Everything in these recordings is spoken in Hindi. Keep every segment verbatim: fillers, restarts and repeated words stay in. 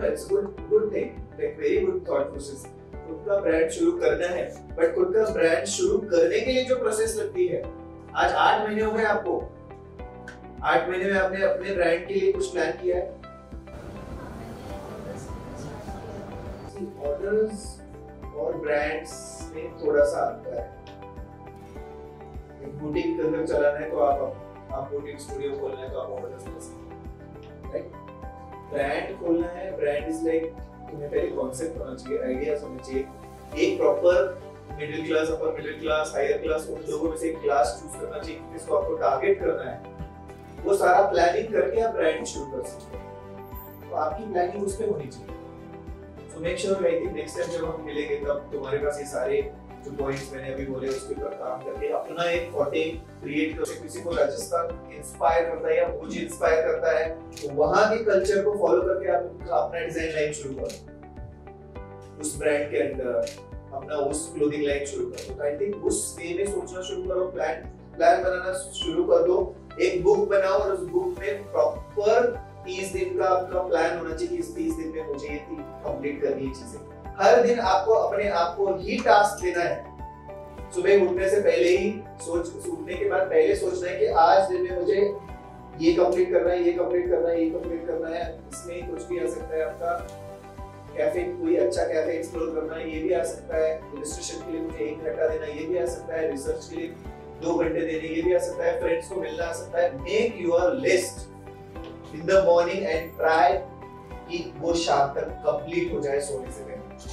No it's good good thing, like very good thought process. खुद का ब्रांड शुरू करना है, बट खुद का ब्रांड शुरू करने के लिए जो प्रोसेस लगती है, आज आठ महीने हो गए आपको, आठ महीने में आपने अपने ब्रांड के लिए कुछ प्लान किया है? ऑर्डर्स और ब्रांड्स में थोड़ा सा अंतर है। बुटीक अगर चलाना है तो आप आप बुटीक स्टूडियो खोलना है तो आप ऑर्डर्स ले सकते हैं, राइट? ब्रांड खोलना है, ब्रांड इज लाइक तुम्हें पहले कॉन्सेप्ट होना चाहिए, आइडिया होना चाहिए, एक proper middle class, upper middle class, higher class, उन लोगों में से एक क्लास चूज करना चाहिए जिसको आपको टारगेट करना है। वो सारा प्लानिंग करके आप ब्रांड शुरू कर सकते हैं, तो आपकी प्लानिंग उस पे होनी चाहिए। So make sure, I think next time जब हम मिलेंगे तब तुम्हारे पास ये सारे जो पॉइंट्स मैंने अभी बोले उसके ऊपर काम करके अपना एक फॉर्टे क्रिएट करो। किसी को राजस्थान इंस्पायर करता है या मुझे इंस्पायर करता है तो वहां के कल्चर को फॉलो करके आप अपना डिजाइन लाइन शुरू करो, उस ब्रांड के अंदर अपना उस क्लोथिंग लाइन शुरू करो। तो आई थिंक उस वे में सोचना शुरू करो, प्लान प्लान बनाना शुरू कर दो, एक बुक बनाओ और उस बुक में प्रॉपर तीस दिन का आपका प्लान होना चाहिए। इस तीस दिन में मुझे ये कंप्लीट करनी है चीजें। हर दिन आपको अपने आप को ही टास्क देना है। सुबह उठने से पहले ही सोच उठने के बाद पहले सोचना है कि आज दिन में मुझे ये कंप्लीट करना है, ये कंप्लीट करना है, ये कंप्लीट करना है। इसमें कुछ भी आ सकता है, आपका कैफे, कोई अच्छा कैफे एक्सप्लोर करना है, ये भी आ सकता है। इलस्ट्रेशन के लिए मुझे एक घंटा देना, ये भी आ सकता है। रिसर्च के लिए दो घंटे देने, ये भी आ सकता है। फ्रेंड्स को मिलना आ सकता है। Make your list in the morning and try कि वो शाम तक कंप्लीट हो जाए सोने से पहले।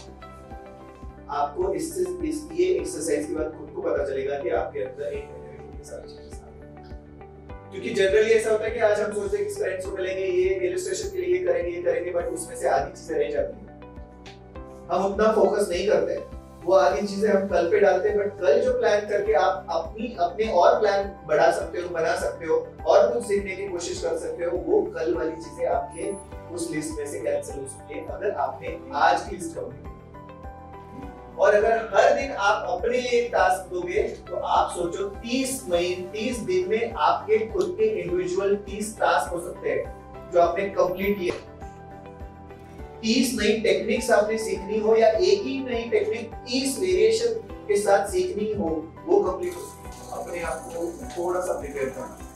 आपको इससे इस ये एक्सरसाइज के बाद खुद को पता चलेगा कि आपके अंदर एक महीने में कितनी सारी चीजें हैं। क्योंकि जनरली ऐसा होता है कि आज हम सोचते हैं कि फ्रेंड्स को मिलेंगे, ये इलस्ट्रेशन के लिए ये करेंगे, ये करेंगे, बट उसमें से आधी चीजें रह जाती हैं। हम उतना फोकस नहीं करते, वो आधी चीजें हम कल पे डालते हैं। बट कल जो प्लान करके आप अपनी अपने और प्लान बढ़ा सकते हो, बना सकते हो और कुछ सीखने की कोशिश कर सकते हो, वो कल वाली चीजें आपके उस लिस्ट में से कैंसिल हो सकती है अगर आपने आज की लिस्ट कंप्लीट। और अगर हर दिन आप अपने लिए एक टास्क दोगे तो आप सोचो तीस महीने तीस दिन में आपके खुद के इंडिविजुअल तीस टास्क हो सकते हैं जो आपने कंप्लीट किए। तीस नई टेक्निक्स आपने सीखनी हो या एक ही नई टेक्निक तीस वेरिएशन के साथ सीखनी हो, वो कंप्लीट हो। अपने आप को थोड़ा सा प्रिपेयर करना।